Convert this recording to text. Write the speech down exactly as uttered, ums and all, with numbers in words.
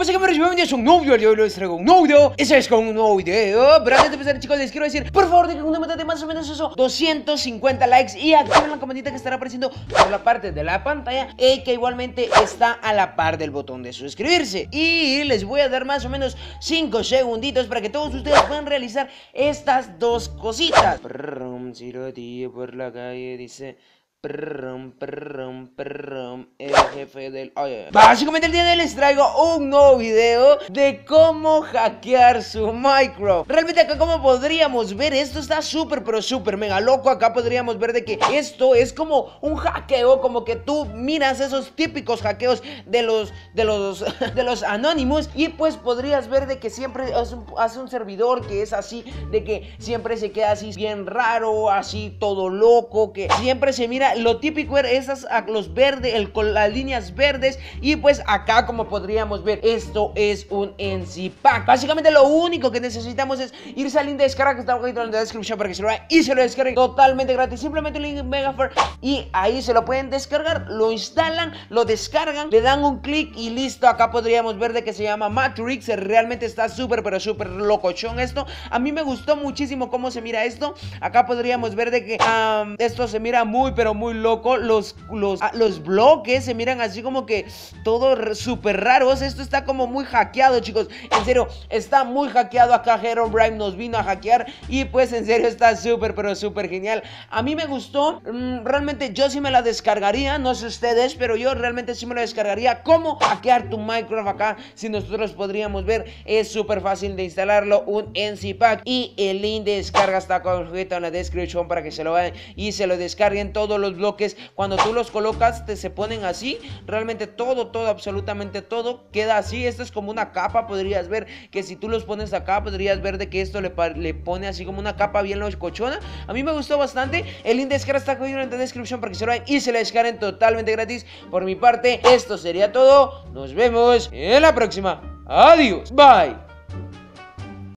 pasa que me bienvenidos a un nuevo video, hoy les traigo un nuevo video. Ese es con un nuevo video. Pero antes de empezar, chicos, les quiero decir, por favor, dejen una meta de más o menos eso, doscientos cincuenta likes, y activen la campanita que estará apareciendo por la parte de la pantalla, y que igualmente está a la par del botón de suscribirse. Y les voy a dar más o menos cinco segunditos para que todos ustedes puedan realizar estas dos cositas. Prrrum, tío por la calle dice... Prrrum, prrrum, prrrum, el jefe del... Oh, yeah. Básicamente el día de hoy les traigo un nuevo video de cómo hackear su Minecraft. Realmente acá, como podríamos ver, esto está súper pero súper mega loco. Acá podríamos ver de que esto es como un hackeo, como que tú miras esos típicos hackeos de los de los de los Anonymous, y pues podrías ver de que siempre hace un, hace un servidor que es así, de que siempre se queda así bien raro, así todo loco, que siempre se mira lo típico, era esas, los verdes, el, con las líneas verdes. Y pues acá, como podríamos ver, esto es un N C Pack. Básicamente lo único que necesitamos es irse al link de descarga que está abajo en la descripción para que se lo vean y se lo descarguen totalmente gratis. Simplemente un link en Megaphone y ahí se lo pueden descargar, lo instalan, lo descargan, le dan un clic y listo. Acá podríamos ver de que se llama Matrix. Realmente está súper pero súper locochón esto. A mí me gustó muchísimo cómo se mira esto. Acá podríamos ver de que um, esto se mira muy pero muy loco. Los, los, los bloques se miran así como que todo súper raros. Esto está como muy hackeado, chicos. En serio, está muy hackeado. Acá Herobrine nos vino a hackear y pues en serio está súper pero súper genial. A mí me gustó. mm, Realmente yo sí me la descargaría. No sé ustedes, pero yo realmente sí me la descargaría. ¿Cómo hackear tu Minecraft acá? Si nosotros podríamos ver, es súper fácil de instalarlo, un N C Pack, y el link de descarga está sujeto en la descripción para que se lo vean y se lo descarguen. Todos los bloques, cuando tú los colocas, te se ponen así. Realmente todo, todo, absolutamente todo queda así. Esto es como una capa. Podrías ver que si tú los pones acá, podrías ver de que esto le, le pone así como una capa bien locochona. A mí me gustó bastante. El link de descarga está sujeto en la descripción para que se lo vean y se lo descarguen totalmente gratis. Por mi parte, esto sería todo. Nos vemos en la próxima. Adiós. Bye.